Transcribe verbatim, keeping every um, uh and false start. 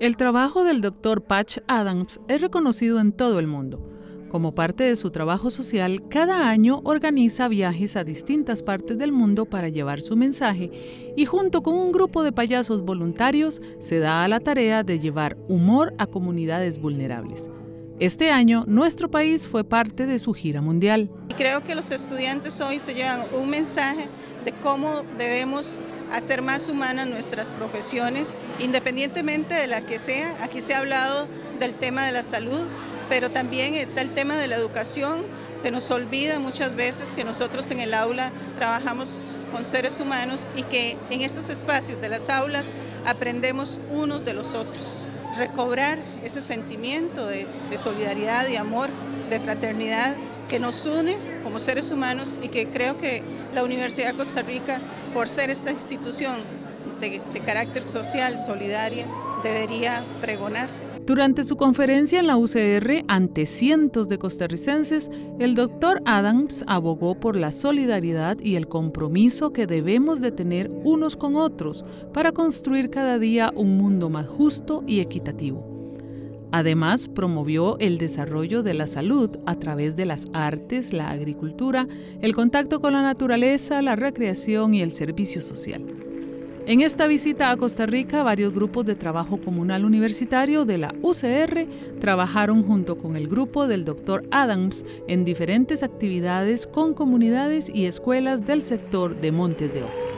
El trabajo del doctor Patch Adams es reconocido en todo el mundo. Como parte de su trabajo social, cada año organiza viajes a distintas partes del mundo para llevar su mensaje y junto con un grupo de payasos voluntarios se da a la tarea de llevar humor a comunidades vulnerables. Este año, nuestro país fue parte de su gira mundial. Creo que los estudiantes hoy se llevan un mensaje de cómo debemos hacer más humanas nuestras profesiones, independientemente de la que sea. Aquí se ha hablado del tema de la salud, pero también está el tema de la educación. Se nos olvida muchas veces que nosotros en el aula trabajamos con seres humanos y que en estos espacios de las aulas aprendemos unos de los otros. Recobrar ese sentimiento de, de solidaridad, de amor, de fraternidad que nos une como seres humanos y que creo que la Universidad de Costa Rica, por ser esta institución de, de carácter social, solidaria, debería pregonar. Durante su conferencia en la U C R ante cientos de costarricenses, el doctor Adams abogó por la solidaridad y el compromiso que debemos de tener unos con otros para construir cada día un mundo más justo y equitativo. Además, promovió el desarrollo de la salud a través de las artes, la agricultura, el contacto con la naturaleza, la recreación y el servicio social. En esta visita a Costa Rica, varios grupos de trabajo comunal universitario de la U C R trabajaron junto con el grupo del doctor Adams en diferentes actividades con comunidades y escuelas del sector de Montes de Oca.